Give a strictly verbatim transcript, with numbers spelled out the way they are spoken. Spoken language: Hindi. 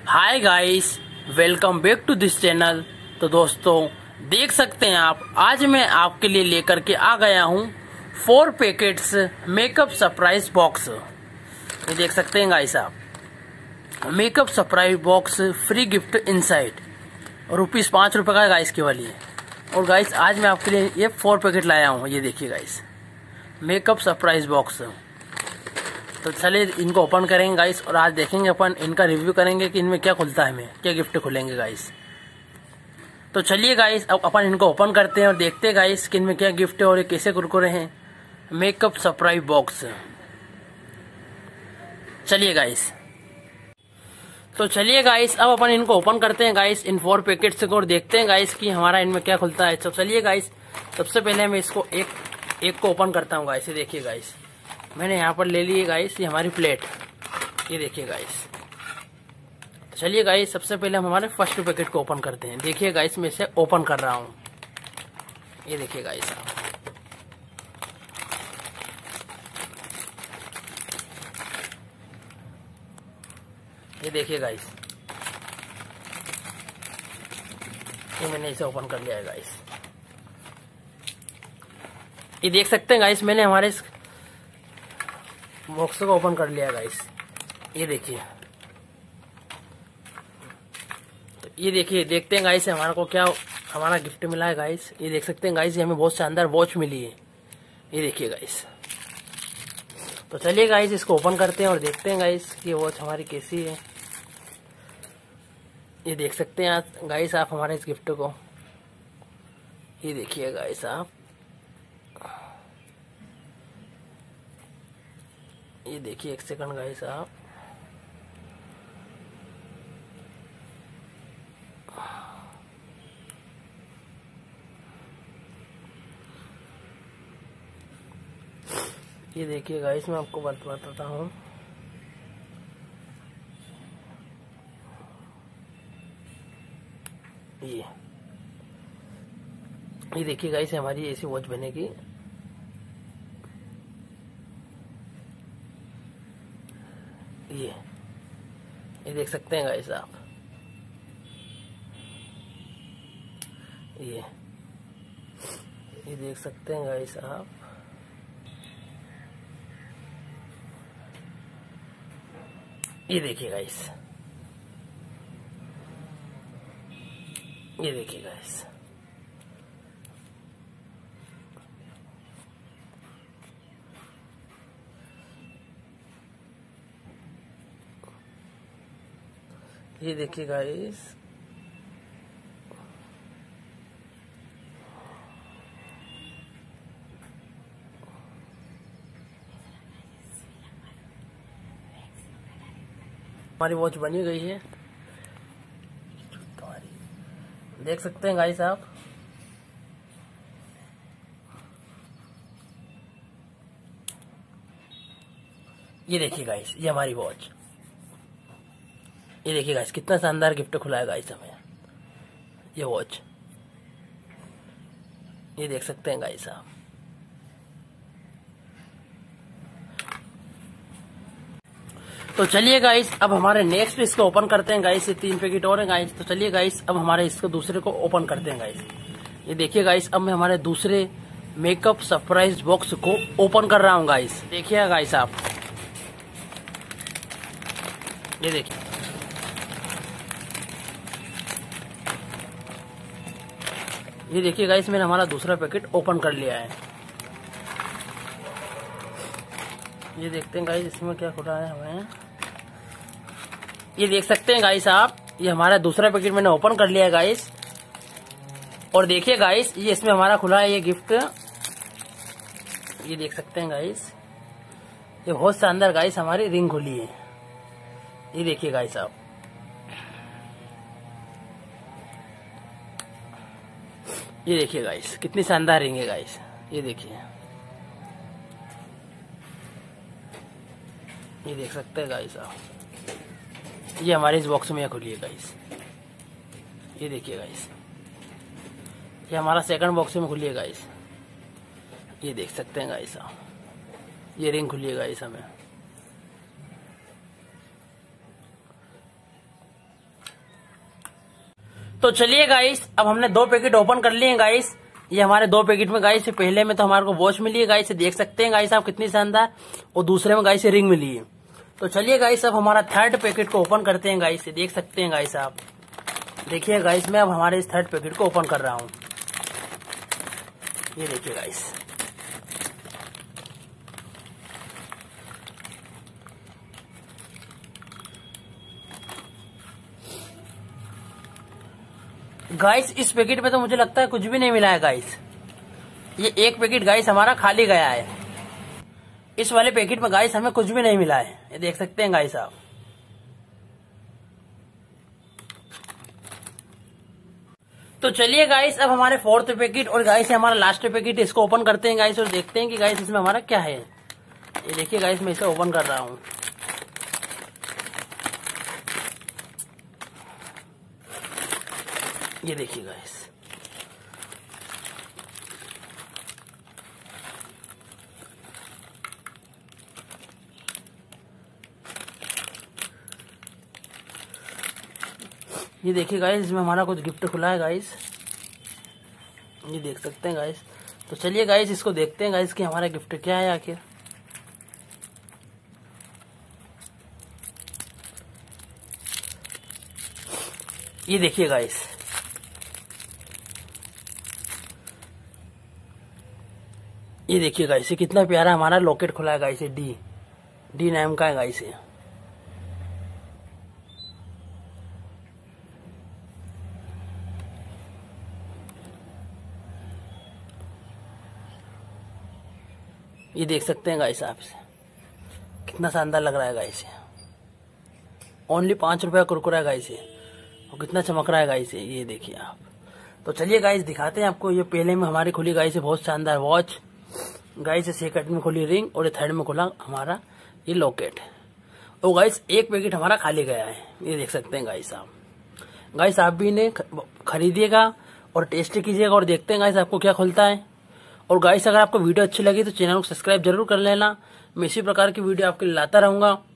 Hi guys, welcome back to this channel. तो दोस्तों देख सकते हैं आप, आज मैं आपके लिए लेकर के आ गया हूँ four packets makeup surprise box. ये देख सकते हैं गाइस आप, makeup surprise box free gift inside, rupees पाँच रुपए का गाइस केवल ये। और गाइस आज मैं आपके लिए ये फोर पैकेट लाया हूँ। ये देखिए गाइस, मेकअप सरप्राइज बॉक्स। तो चलिए इनको ओपन करेंगे गाइस, और आज देखेंगे अपन, इनका रिव्यू करेंगे कि इनमें क्या खुलता है, हमें क्या गिफ्ट खुलेंगे गाइस। तो चलिए गाइस अब अपन इनको ओपन करते हैं और देखते हैं गाइस कि इनमें क्या गिफ्ट है और ये कैसे कुरकुरे हैं। मेकअप सरप्राइज बॉक्स, चलिए गाइस। तो चलिए गाइस अब अपन इनको ओपन करते हैं गाइस, इन फोर पैकेट्स को, और देखते हैं गाइस कि हमारा इनमें क्या खुलता है। तो चलिए गाइस, सबसे पहले मैं इसको एक एक को ओपन करता हूँ गाइस। ये देखिए गाइस, मैंने यहाँ पर ले ली है गाइस ये हमारी प्लेट। ये देखिए गाइस, चलिए गाइस सबसे पहले हम हमारे फर्स्ट पैकेट को ओपन करते हैं। देखिए गाइस मैं इसे ओपन कर रहा हूँ। ये देखिए गाइस आप, ये देखिए गाइस, ये मैंने इसे ओपन कर लिया है गाइस। ये देख सकते हैं गाइस, मैंने हमारे इस बॉक्स को ओपन कर लिया गाइस। ये देखिए, तो ये देखिए, देखते हैं गाइस हमारा को क्या हमारा गिफ्ट मिला है गाइस। ये देख सकते हैं गाइस, ये हमें बहुत शानदार वॉच मिली है। ये देखिए गाइस, तो चलिए गाइस इसको ओपन करते हैं और देखते हैं गाइस कि वॉच हमारी कैसी है। ये देख सकते हैं गाइस आप हमारे इस गिफ्ट को। ये देखिए गाइस आप, ये देखिए, एक सेकंड गाइस आप, ये देखिए गाइस, मैं आपको बात बताता हूँ। ये ये देखिए गाइस, हमारी ऐसी वॉच बनेगी। ये ये देख सकते हैं गाइस आप, ये ये देख सकते हैं गाइस आप, ये देखिए गाइस, ये देखिए गाइस, ये देखिए गाइस, हमारी वॉच बनी गई है। देख सकते हैं गाइस आप, ये देखिए गाइस, ये हमारी वॉच। ये देखिए गाइस, कितना शानदार गिफ्ट खुला है गाइस हमें ये वॉच। ये देख सकते हैं गाइस आप, तो चलिए गाइस अब हमारे नेक्स्ट इसको ओपन करते हैं गाइस। ये तीन पैकेट और हैं गाइस। तो चलिए गाइस अब हमारे इसको दूसरे को ओपन करते हैं गाइस। ये देखिए गाइस, अब मैं हमारे दूसरे मेकअप सरप्राइज बॉक्स को ओपन कर रहा हूँ गाइस। देखिए गाइस आप, ये देखिए, ये देखिए गाइस, मैंने हमारा दूसरा पैकेट ओपन कर लिया है। ये देखते हैं गाइस इसमें क्या खुला है हमें। ये देख सकते हैं गाइस आप, ये हमारा दूसरा पैकेट मैंने ओपन कर लिया है गाइस। और देखिए गाइस, ये इसमें हमारा खुला है ये गिफ्ट। ये देख सकते हैं गाइस, ये बहुत शानदार गाइस हमारी रिंग खुली है। ये देखिए गाइस आप, ये देखिए गाइस, कितनी शानदार रिंग है गाइस। ये देखिए, ये देख सकते हैं गाइस आप, ये हमारे इस बॉक्स में खुली है गाइस। ये देखिए गाइस, ये हमारा सेकंड बॉक्स में खुली है गाइस। ये देख सकते हैं गाइस आप, ये रिंग खुली है गाइस हमें। तो चलिए गाइस, अब हमने दो पैकेट ओपन कर लिए हैं गाइस। ये हमारे दो पैकेट में गाइस, पहले में तो हमारे को वॉच मिली है गाइस, देख सकते हैं गाइस आप कितनी शानदार, और दूसरे में गाइस रिंग मिली है। तो चलिए गाइस, अब हमारा थर्ड पैकेट को ओपन करते हैं गाइस। देख सकते हैं गाइस आप, देखिए गाइस मैं अब हमारे इस थर्ड पैकेट को ओपन कर रहा हूँ। ये देखिए गाइस, गाइस इस पैकेट में तो मुझे लगता है कुछ भी नहीं मिला है गाइस। ये एक पैकेट गाइस हमारा खाली गया है। इस वाले पैकेट में गाइस हमें कुछ भी नहीं मिला है, ये देख सकते हैं गाइस आप। तो चलिए गाइस, अब हमारे फोर्थ पैकेट और गाइस हमारा लास्ट पैकेट, इसको ओपन करते हैं गाइस और देखते हैं कि गाइस इसमें हमारा क्या है। ये देखिए गाइस, मैं इसे ओपन कर रहा हूँ। ये देखिए गाइस, ये देखिए गाइस, इसमें हमारा कुछ गिफ्ट खुला है गाइस, ये देख सकते हैं गाइस। तो चलिए गाइस, इसको देखते हैं गाइस कि हमारा गिफ्ट क्या है आखिर। ये देखिए गाइस, ये देखिए गाइस, ये कितना प्यारा हमारा लॉकेट खुला है गाइस। डी डी नाम का है गाइस। ये देख सकते हैं गाइस आप, इसे कितना शानदार लग रहा है गाइस। ओनली पांच रुपया कुरकुरा है गाइस, और कितना चमक रहा है गाइस। ये देखिए आप। तो चलिए गाइस, दिखाते हैं आपको। ये पहले में हमारी खुली गाइस बहुत शानदार वॉच गाइस, सेकंड में खुली रिंग, और थर्ड में खुला हमारा ये लॉकेट। और गाइस एक पैकेट हमारा खाली गया है, ये देख सकते हैं गाइस आप। गाइस आप भी इन्हें खरीदिएगा और टेस्ट कीजिएगा और देखते हैं गाइस आपको क्या खुलता है। और गाइस अगर आपको वीडियो अच्छी लगी तो चैनल को सब्सक्राइब जरूर कर लेना। मैं इसी प्रकार की वीडियो आपके लिए लाता रहूंगा।